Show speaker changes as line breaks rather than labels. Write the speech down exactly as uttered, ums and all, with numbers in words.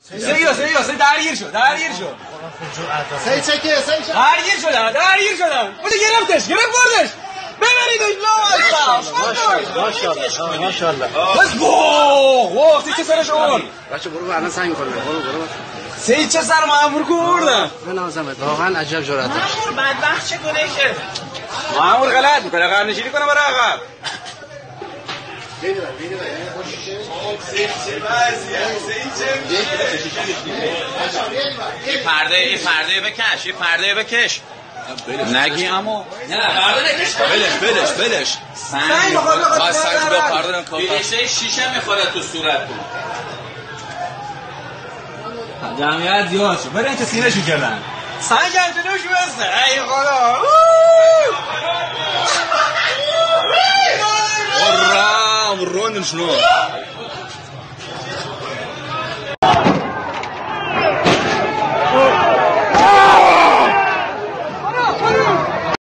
سیو سیو سی درگیر شد درگیر شد
سی چکه سی چکه
درگیر شدن درگیر شدن بوده گرفتش گرفت بردش ببریدش لا
ماشاءالله ماشاءالله
بس واو واو سی چه سرش آورد
بچه برو الان سنگ کنه برو برو
سی چه سر مامور کو بردن
من نازمت واقعا عجب جرأت داشت
مامور بدبخت چه کنه که
مامور غلط میکنه عقب نشینی کنه برای عقب
یه پرده یه پرده بکش یه پرده بکش
نگی اما
نه پرده نکش
بلش بلش بلش
سنگ
با سنگ با پرده نکن
بیشه شیشه میخوره تو صورت تو
جمعیت زیاد شد برای اینکه سینه شو کردن سنگ هم جلوش بسته ای خدا
Ура! Уронен шнур!